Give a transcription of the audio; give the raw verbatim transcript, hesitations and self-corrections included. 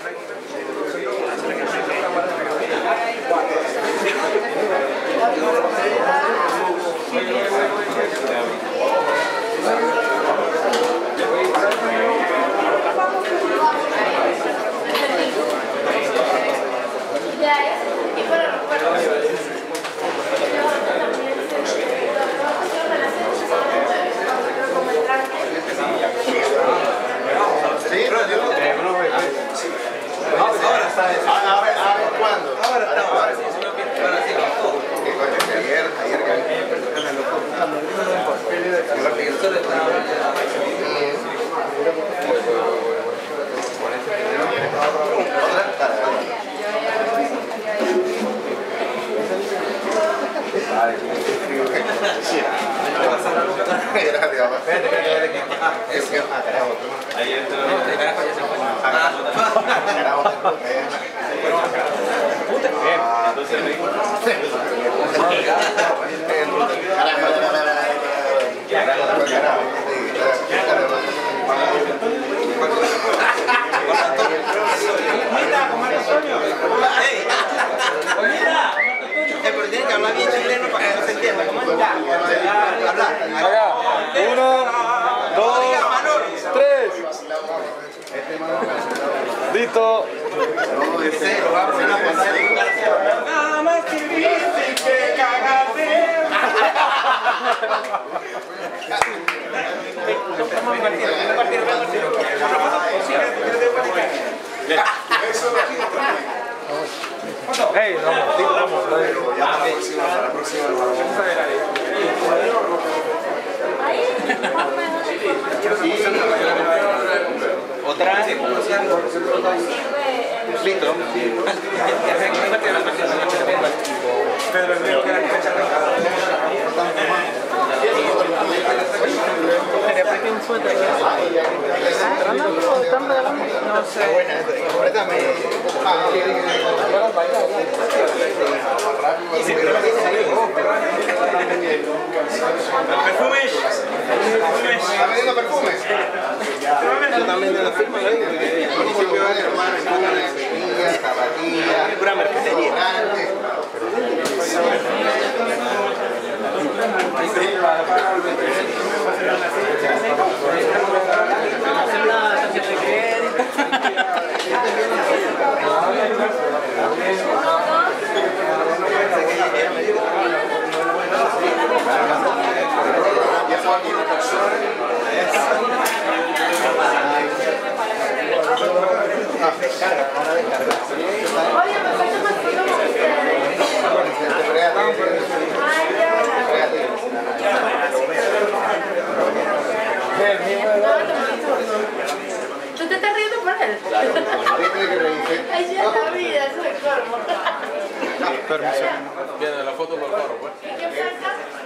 Listo. Nada más que viste que cagaste. Hey, vamos, listo, vamos. Ya para la próxima, para la próxima. Otra. Listo. Pedro el Río, que era que se no sé. Perfumes. ¿Está vendiendo perfumes? También de la firma, ¿no? Zapatillas, pura mercadería. Oye, me falta más que como ¿tú te estás riendo por él? Ay, ya la vida, eso es colmo. Permiso. Viene la foto por favor, pues. ¿Y qué pasa?